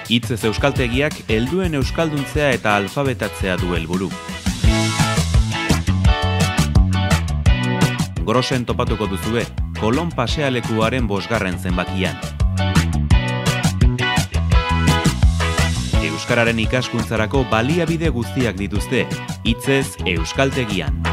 Hitzez Euskaltegiak helduen euskalduntzea eta alfabetatzea du helburu. Grosen topatuko duzue, Kolon pasealekuaren 5. zenbakian. Euskararen ikaskuntzarako baliabide guztiak dituzte, Hitzez Euskaltegian.